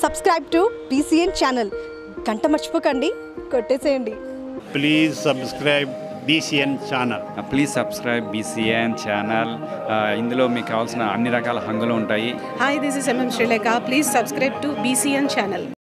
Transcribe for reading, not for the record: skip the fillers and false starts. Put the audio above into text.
Subscribe to Bcn channel. గంట మర్చిపోకండి, కొట్టేసేయండి. Please subscribe Bcn Channel. Please subscribe BCN channel. ఇందులో మీకు కావాల్సిన అన్ని రకాల హంగులు ఉంటాయి. Hi, this is Sreeleela. Please subscribe to Bcn Channel.